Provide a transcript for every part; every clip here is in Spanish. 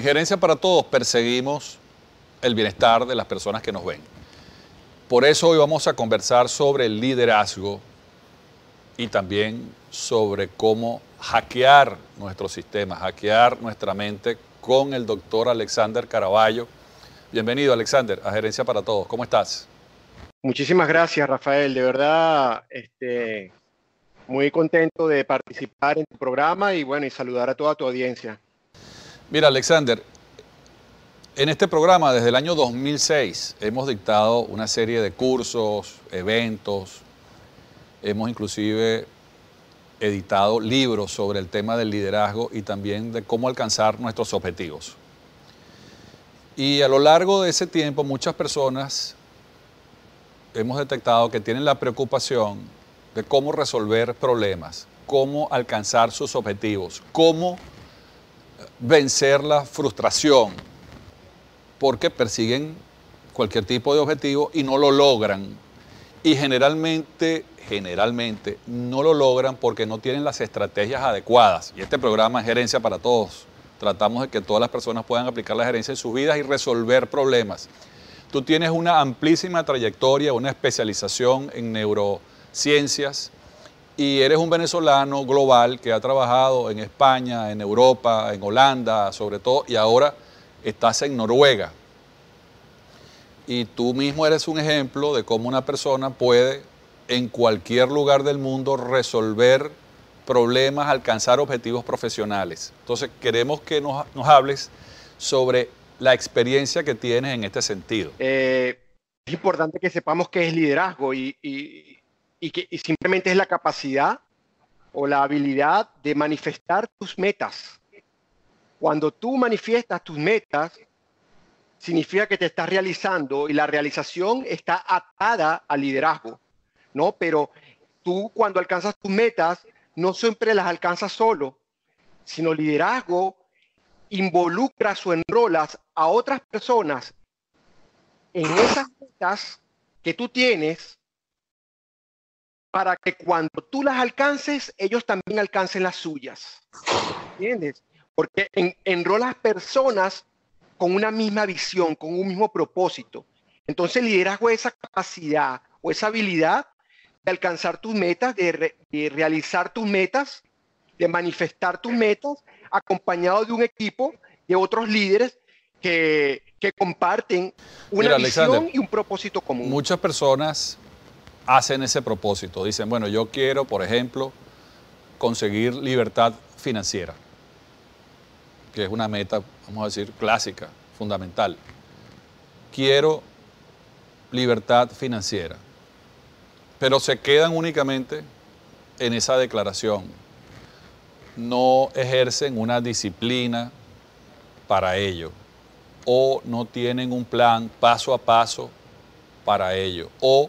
En Gerencia para Todos perseguimos el bienestar de las personas que nos ven. Por eso hoy vamos a conversar sobre el liderazgo y también sobre cómo hackear nuestro sistema, hackear nuestra mente con el doctor Alexander Caraballo. Bienvenido, Alexander, a Gerencia para Todos. ¿Cómo estás? Muchísimas gracias, Rafael. De verdad, muy contento de participar en tu programa y bueno, y saludar a toda tu audiencia. Mira, Alexander, en este programa desde el año 2006 hemos dictado una serie de cursos, eventos, hemos inclusive editado libros sobre el tema del liderazgo y también de cómo alcanzar nuestros objetivos. Y a lo largo de ese tiempo muchas personas hemos detectado que tienen la preocupación de cómo resolver problemas, cómo alcanzar sus objetivos, cómo vencer la frustración, porque persiguen cualquier tipo de objetivo y no lo logran. Y generalmente no lo logran porque no tienen las estrategias adecuadas. Y este programa es Gerencia para Todos. Tratamos de que todas las personas puedan aplicar la gerencia en sus vidas y resolver problemas. Tú tienes una amplísima trayectoria, una especialización en neurociencias y eres un venezolano global que ha trabajado en España, en Europa, en Holanda, sobre todo, y ahora estás en Noruega. Y tú mismo eres un ejemplo de cómo una persona puede en cualquier lugar del mundo resolver problemas, alcanzar objetivos profesionales. Entonces queremos que nos hables sobre la experiencia que tienes en este sentido. Es importante que sepamos qué es liderazgo y simplemente es la capacidad o la habilidad de manifestar tus metas. Cuando tú manifiestas tus metas, significa que te estás realizando y la realización está atada al liderazgo, ¿no? Pero tú cuando alcanzas tus metas, no siempre las alcanzas solo, sino liderazgo involucras o enrolas a otras personas en esas metas que tú tienes para que cuando tú las alcances, ellos también alcancen las suyas. ¿Entiendes? Porque enrolas personas con una misma visión, con un mismo propósito. Entonces, el liderazgo es esa capacidad o esa habilidad de alcanzar tus metas, de realizar tus metas, de manifestar tus metas, acompañado de un equipo de otros líderes que comparten una visión, Alexander, y un propósito común. Muchas personas hacen ese propósito. Dicen, bueno, yo quiero, por ejemplo, conseguir libertad financiera, que es una meta, vamos a decir, clásica, fundamental. Quiero libertad financiera, pero se quedan únicamente en esa declaración. No ejercen una disciplina para ello, o no tienen un plan paso a paso para ello, o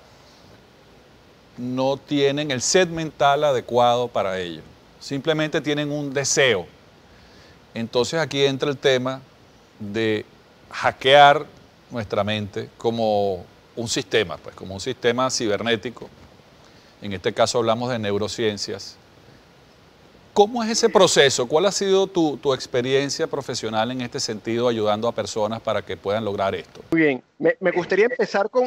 no tienen el set mental adecuado para ello. Simplemente tienen un deseo. Entonces aquí entra el tema de hackear nuestra mente como un sistema, pues como un sistema cibernético. En este caso hablamos de neurociencias. ¿Cómo es ese proceso? ¿Cuál ha sido tu experiencia profesional en este sentido, ayudando a personas para que puedan lograr esto? Muy bien, me gustaría empezar con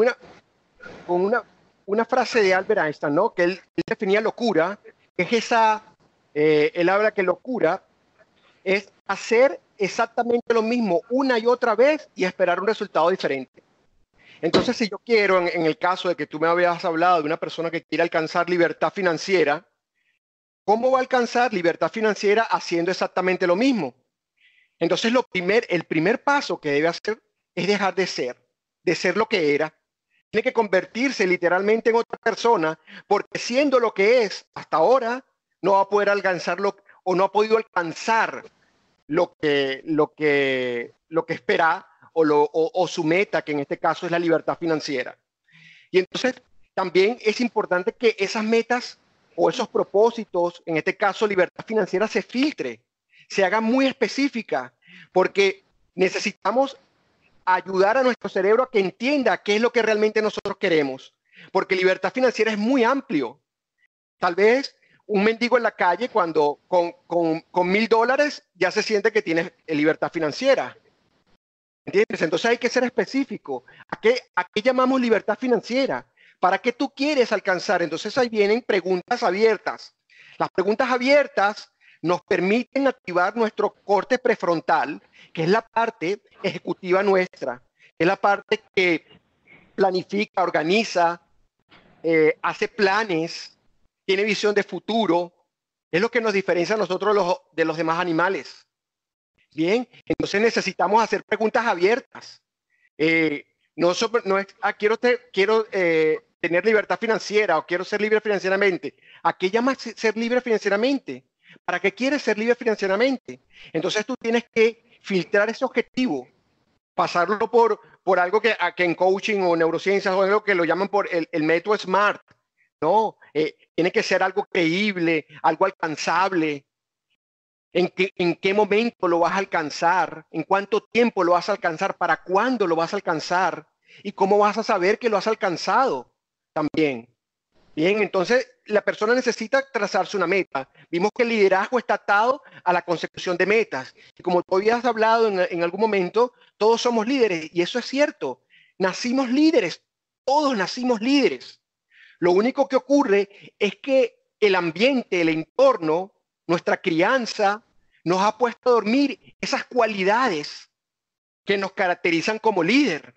una frase de Albert Einstein, ¿no? Que él definía locura, que es esa, él habla que locura es hacer exactamente lo mismo una y otra vez y esperar un resultado diferente. Entonces, si yo quiero, en el caso de que tú me habías hablado de una persona que quiere alcanzar libertad financiera, ¿cómo va a alcanzar libertad financiera haciendo exactamente lo mismo? Entonces, el primer paso que debe hacer es dejar de ser lo que era. Tiene que convertirse literalmente en otra persona, porque siendo lo que es hasta ahora, no va a poder alcanzarlo o no ha podido alcanzar lo que espera o su meta, que en este caso es la libertad financiera. Y entonces también es importante que esas metas o esos propósitos, en este caso libertad financiera, se filtre, se haga muy específica, porque necesitamos ayudar a nuestro cerebro a que entienda qué es lo que realmente nosotros queremos, porque libertad financiera es muy amplio. Tal vez un mendigo en la calle cuando con $1,000 ya se siente que tiene libertad financiera. ¿Entiendes? Entonces hay que ser específico. ¿A qué llamamos libertad financiera? ¿Para qué tú quieres alcanzar? Entonces ahí vienen preguntas abiertas. Las preguntas abiertas nos permiten activar nuestro corte prefrontal, que es la parte ejecutiva nuestra, que es la parte que planifica, organiza, hace planes, tiene visión de futuro. Es lo que nos diferencia a nosotros de los demás animales. Bien, entonces necesitamos hacer preguntas abiertas. No es, quiero tener libertad financiera o quiero ser libre financieramente. ¿A qué llamas ser libre financieramente? ¿Para qué quieres ser libre financieramente? Entonces tú tienes que filtrar ese objetivo, pasarlo por algo que en coaching o neurociencias o algo que lo llaman por el método SMART. No, tiene que ser algo creíble, algo alcanzable. ¿En qué momento lo vas a alcanzar? ¿En cuánto tiempo lo vas a alcanzar? ¿Para cuándo lo vas a alcanzar? ¿Y cómo vas a saber que lo has alcanzado también? Bien, entonces la persona necesita trazarse una meta. Vimos que el liderazgo está atado a la consecución de metas. Y como tú habías hablado en algún momento, todos somos líderes. Y eso es cierto. Nacimos líderes. Todos nacimos líderes. Lo único que ocurre es que el ambiente, el entorno, nuestra crianza, nos ha puesto a dormir esas cualidades que nos caracterizan como líder.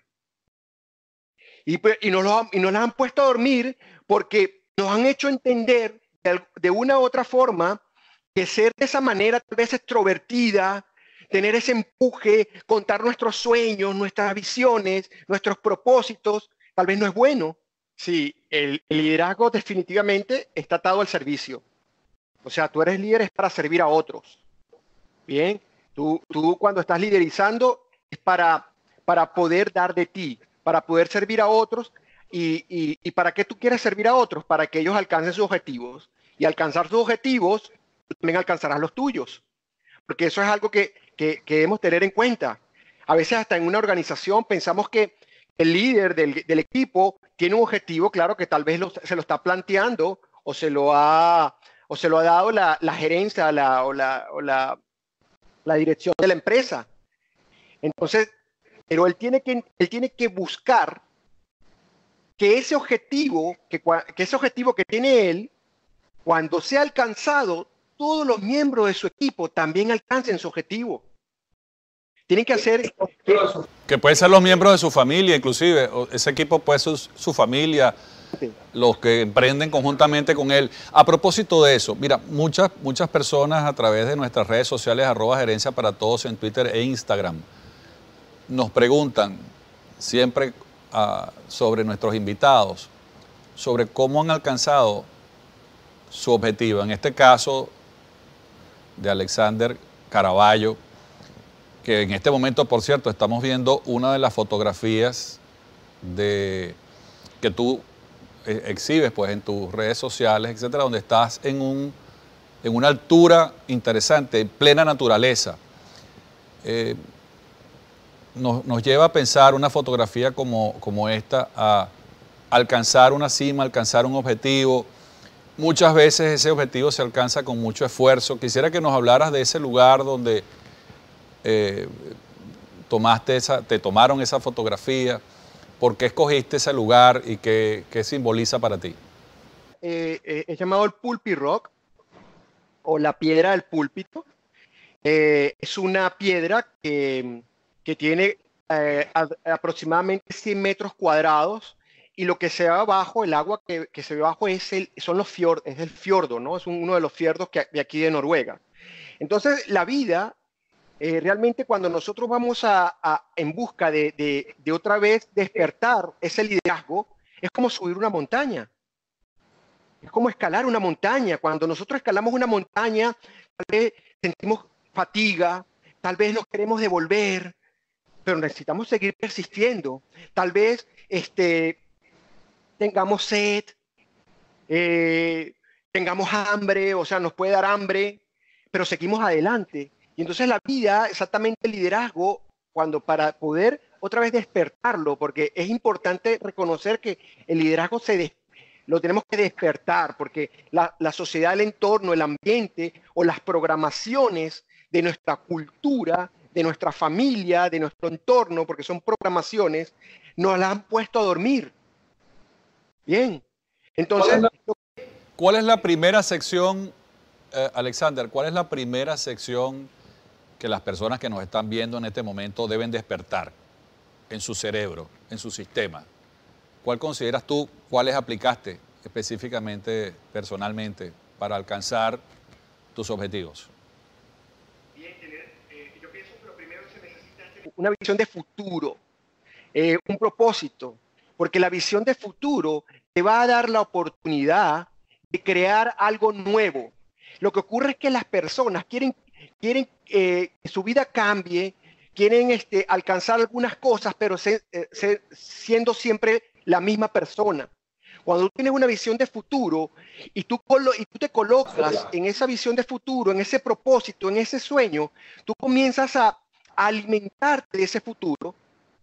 Y nos las han puesto a dormir porque nos han hecho entender de una u otra forma que ser de esa manera tal vez extrovertida, tener ese empuje, contar nuestros sueños, nuestras visiones, nuestros propósitos, tal vez no es bueno. Sí, el liderazgo definitivamente está atado al servicio. O sea, tú eres líder es para servir a otros. Bien, tú cuando estás liderizando es para poder dar de ti, para poder servir a otros. ¿Y para qué tú quieres servir a otros? Para que ellos alcancen sus objetivos. Y alcanzar sus objetivos, tú también alcanzarás los tuyos. Porque eso es algo que debemos tener en cuenta. A veces hasta en una organización pensamos que el líder del equipo tiene un objetivo, claro, que tal vez se lo está planteando o se lo ha dado la gerencia o la dirección de la empresa. Entonces, pero él tiene que buscar que ese objetivo que tiene él, cuando sea alcanzado, todos los miembros de su equipo también alcancen su objetivo. Tienen que hacer... Que pueden ser los miembros de su familia, inclusive. Ese equipo puede ser su familia, los que emprenden conjuntamente con él. A propósito de eso, mira, muchas personas a través de nuestras redes sociales, @gerencia para todos en Twitter e Instagram, nos preguntan siempre sobre nuestros invitados, sobre cómo han alcanzado su objetivo. En este caso de Alexander Caraballo, que en este momento, por cierto, estamos viendo una de las fotografías que tú exhibes pues, en tus redes sociales, etcétera, donde estás en una altura interesante, en plena naturaleza. Nos lleva a pensar una fotografía como esta, a alcanzar una cima, alcanzar un objetivo. Muchas veces ese objetivo se alcanza con mucho esfuerzo. Quisiera que nos hablaras de ese lugar donde te tomaron esa fotografía. ¿Por qué escogiste ese lugar y qué simboliza para ti? Es llamado el Pulpit Rock o la piedra del púlpito. Es una piedra que tiene aproximadamente 100 metros cuadrados y lo que se ve abajo, el agua que se ve abajo son los fiordos, es el fiordo, ¿no? Es uno de los fiordos de aquí de Noruega. Entonces, la vida, realmente cuando nosotros vamos en busca de otra vez despertar ese liderazgo, es como subir una montaña. Es como escalar una montaña. Cuando nosotros escalamos una montaña, tal vez sentimos fatiga, tal vez nos queremos devolver, pero necesitamos seguir persistiendo. Tal vez tengamos sed, tengamos hambre, o sea, nos puede dar hambre, pero seguimos adelante. Y entonces la vida, exactamente el liderazgo, para poder otra vez despertarlo, porque es importante reconocer que el liderazgo lo tenemos que despertar, porque la sociedad, el entorno, el ambiente o las programaciones de nuestra cultura, de nuestra familia, de nuestro entorno, porque son programaciones, nos las han puesto a dormir. Bien, entonces... ¿Cuál es la primera sección, Alexander? ¿Cuál es la primera sección que las personas que nos están viendo en este momento deben despertar en su cerebro, en su sistema? ¿Cuál consideras tú, cuáles aplicaste específicamente, personalmente, para alcanzar tus objetivos? Bien, yo pienso que lo primero que se necesita es una visión de futuro, un propósito, porque la visión de futuro te va a dar la oportunidad de crear algo nuevo. Lo que ocurre es que las personas quieren que su vida cambie, quieren alcanzar algunas cosas, pero siendo siempre la misma persona. Cuando tú tienes una visión de futuro y tú te colocas en esa visión de futuro, en ese propósito, en ese sueño, tú comienzas a alimentarte de ese futuro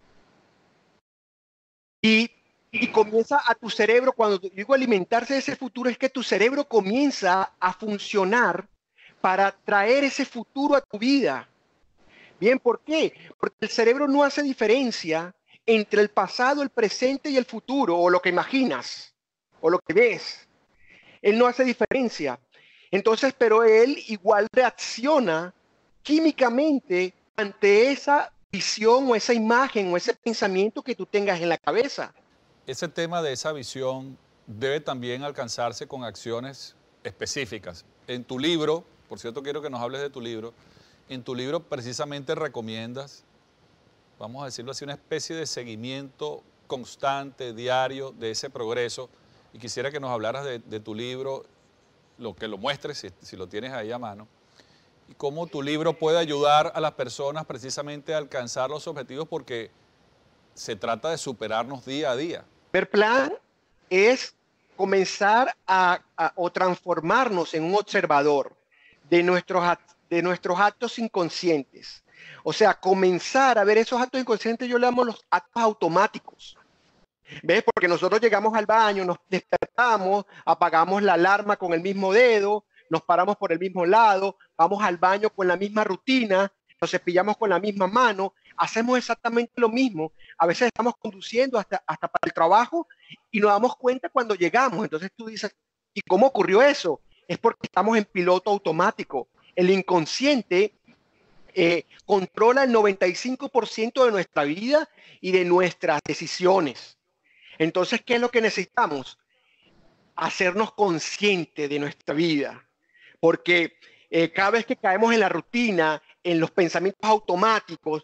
y comienza a tu cerebro, cuando digo alimentarse de ese futuro, es que tu cerebro comienza a funcionar para traer ese futuro a tu vida. Bien, ¿por qué? Porque el cerebro no hace diferencia entre el pasado, el presente y el futuro, o lo que imaginas, o lo que ves. Él no hace diferencia. Entonces, pero él igual reacciona químicamente ante esa visión o esa imagen o ese pensamiento que tú tengas en la cabeza. Ese tema de esa visión debe también alcanzarse con acciones específicas. En tu libro, por cierto, quiero que nos hables de tu libro. En tu libro precisamente recomiendas, vamos a decirlo así, una especie de seguimiento constante, diario, de ese progreso. Y quisiera que nos hablaras de tu libro, que lo muestres, si lo tienes ahí a mano, y cómo tu libro puede ayudar a las personas precisamente a alcanzar los objetivos, porque se trata de superarnos día a día. El primer plan es comenzar o transformarnos en un observador de nuestros actos inconscientes. O sea, comenzar a ver esos actos inconscientes, yo le llamo los actos automáticos. ¿Ves? Porque nosotros llegamos al baño, nos despertamos, apagamos la alarma con el mismo dedo, nos paramos por el mismo lado, vamos al baño con la misma rutina, nos cepillamos con la misma mano, hacemos exactamente lo mismo. A veces estamos conduciendo hasta para el trabajo y nos damos cuenta cuando llegamos. Entonces tú dices, ¿y cómo ocurrió eso? Es porque estamos en piloto automático. El inconsciente controla el 95% de nuestra vida y de nuestras decisiones. Entonces, ¿qué es lo que necesitamos? Hacernos conscientes de nuestra vida. Porque cada vez que caemos en la rutina, en los pensamientos automáticos,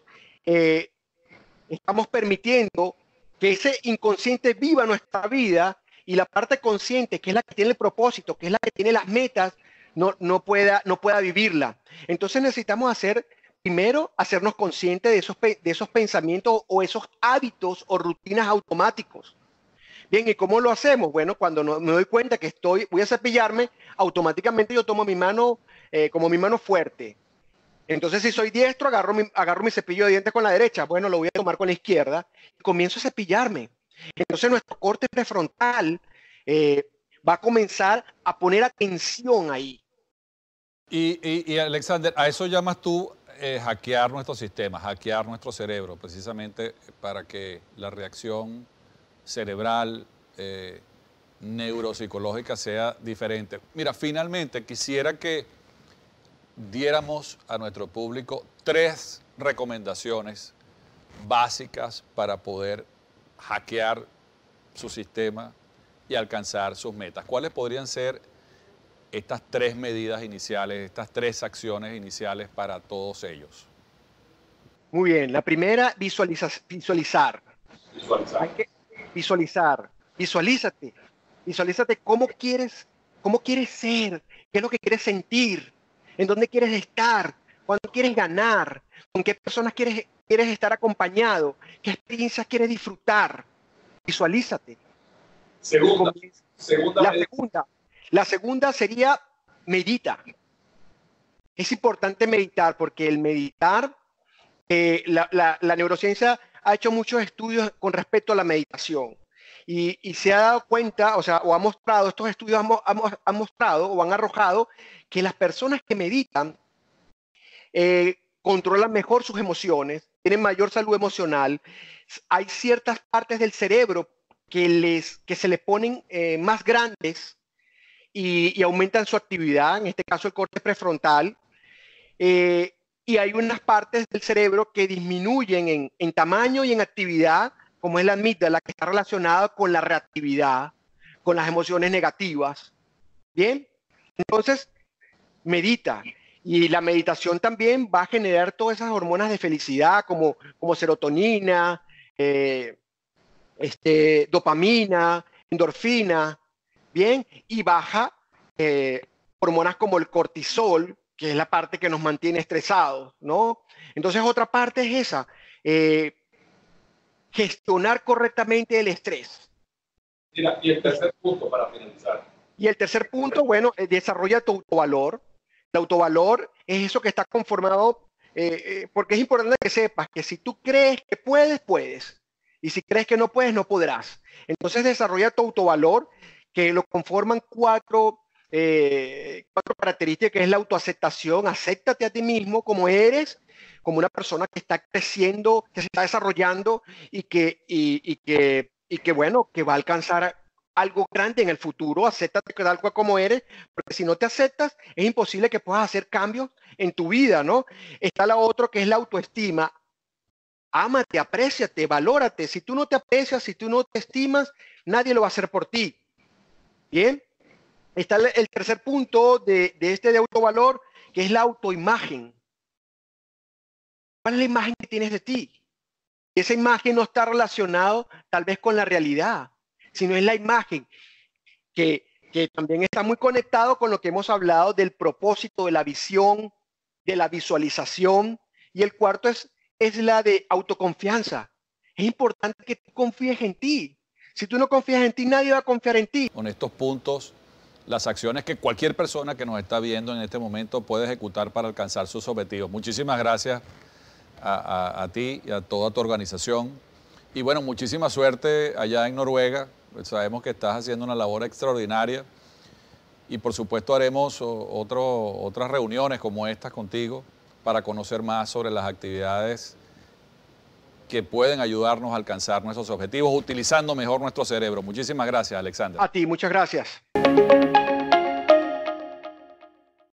estamos permitiendo que ese inconsciente viva nuestra vida y la parte consciente, que es la que tiene el propósito, que es la que tiene las metas, no pueda vivirla. Entonces necesitamos primero hacernos conscientes de esos pensamientos o esos hábitos o rutinas automáticos. Bien, ¿y cómo lo hacemos? Bueno, cuando me doy cuenta que voy a cepillarme, automáticamente yo tomo mi mano como mi mano fuerte. Entonces, si soy diestro, agarro mi cepillo de dientes con la derecha. Bueno, lo voy a tomar con la izquierda y comienzo a cepillarme. Entonces, nuestro corte prefrontal va a comenzar a poner atención ahí. Y Alexander, a eso llamas tú hackear nuestros sistemas, hackear nuestro cerebro, precisamente para que la reacción cerebral, neuropsicológica sea diferente. Mira, finalmente quisiera que diéramos a nuestro público 3 recomendaciones básicas para poder hackear su sistema y alcanzar sus metas. ¿Cuáles podrían ser estas 3 medidas iniciales, estas 3 acciones iniciales para todos ellos? Muy bien, la primera, visualizar. Hay que visualizar, visualízate cómo quieres ser, qué es lo que quieres sentir, en dónde quieres estar, cuándo quieres ganar, con qué personas quieres estar acompañado, qué experiencias quieres disfrutar. Visualízate. La segunda sería medita. Es importante meditar porque el meditar, la neurociencia ha hecho muchos estudios con respecto a la meditación y se ha dado cuenta, o sea, o ha mostrado, estos estudios han mostrado o han arrojado que las personas que meditan controlan mejor sus emociones, tienen mayor salud emocional. Hay ciertas partes del cerebro que se le ponen más grandes y aumentan su actividad, en este caso el córtex prefrontal. Y hay unas partes del cerebro que disminuyen en tamaño y en actividad, como es la amígdala, que está relacionada con la reactividad, con las emociones negativas. Bien, entonces medita. Y la meditación también va a generar todas esas hormonas de felicidad, como serotonina, dopamina, endorfina, bien, y baja hormonas como el cortisol, que es la parte que nos mantiene estresados, ¿no? Entonces otra parte es esa, gestionar correctamente el estrés. Mira, y el tercer punto para finalizar. Y el tercer punto, bueno, desarrolla tu autovalor. El autovalor es eso que está conformado, porque es importante que sepas que si tú crees que puedes, puedes. Y si crees que no puedes, no podrás. Entonces desarrolla tu autovalor, que lo conforman cuatro características, que es la autoaceptación. Acéptate a ti mismo como eres, como una persona que está creciendo, que se está desarrollando y que bueno, que va a alcanzar algo grande en el futuro. Acéptate tal cual como eres, porque si no te aceptas, es imposible que puedas hacer cambios en tu vida, ¿no? Está la otra, que es la autoestima. Ámate, apréciate, valórate. Si tú no te aprecias, si tú no te estimas, nadie lo va a hacer por ti. Bien. Está el tercer punto de autovalor, que es la autoimagen. ¿Cuál es la imagen que tienes de ti? Esa imagen no está relacionada tal vez con la realidad, sino es la imagen que también está muy conectado con lo que hemos hablado del propósito, de la visión, de la visualización. Y el cuarto es la de autoconfianza. Es importante que tú confíes en ti. Si tú no confías en ti, nadie va a confiar en ti. Con estos puntos, las acciones que cualquier persona que nos está viendo en este momento puede ejecutar para alcanzar sus objetivos. Muchísimas gracias a ti y a toda tu organización. Y bueno, muchísima suerte allá en Noruega. Sabemos que estás haciendo una labor extraordinaria y por supuesto haremos otras reuniones como estas contigo para conocer más sobre las actividades que pueden ayudarnos a alcanzar nuestros objetivos utilizando mejor nuestro cerebro. Muchísimas gracias, Alexander. A ti, muchas gracias.